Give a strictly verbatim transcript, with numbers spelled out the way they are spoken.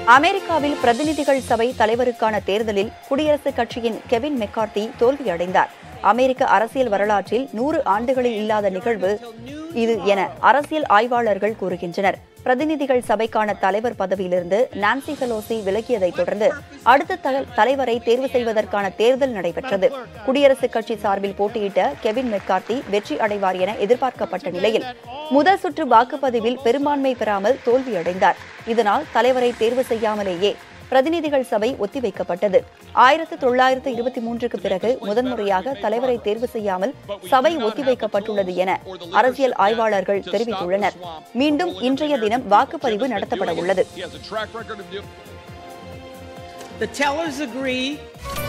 அமெரிக்காவில் பிரதிநிதிகள் சபை தலைவருக்கான தேர்தலில் குடியரசுக் கட்சியின் கெவின் மெக்கார்த்தி தோல்வியடைந்தார். அமெரிக்க அரசியல் வரலாற்றில் நூறு ஆண்டுகளில் இல்லாத நிகழ்வு இது என அரசியல் ஆய்வாளர்கள் கூறுகின்றனர். பிரதிநிதிகள் சபைக்கான தலைவர் பதவியிலிருந்து நான்சி பெலோசி விலகியதைத் தொடர்ந்து அடுத்த தலைவரை தேர்வு செய்வதற்கான தேர்தல் நடைபெற்றது. குடியரசுக் கட்சி சார்பில் போட்டியிட்ட கெவின் மெக்கார்த்தி வெற்றி அடைவார் என எதிர்பார்க்கப்பட்ட நிலையில் முதல் சுற்று வாக்குப்பதிவில் பெரும்பான்மை பெறாமல் தோல்வியடைந்தார். இதனால் தலைவரை தேர்வு செய்யாமலேயே பிரதிநிதிகள் சபை ஒத்திவைக்கப்பட்டது. ஆயிரத்து தொள்ளாயிரத்து இருபத்தி மூன்றுக்கு பிறகு முதன்முறையாக தலைவரை தேர்வு செய்யாமல் சபை ஒத்திவைக்கப்பட்டுள்ளது என அரசியல் ஆய்வாளர்கள் தெரிவித்துள்ளனர். மீண்டும் இன்றைய தினம் வாக்குப்பதிவு நடத்தப்பட உள்ளது. The tellers agree.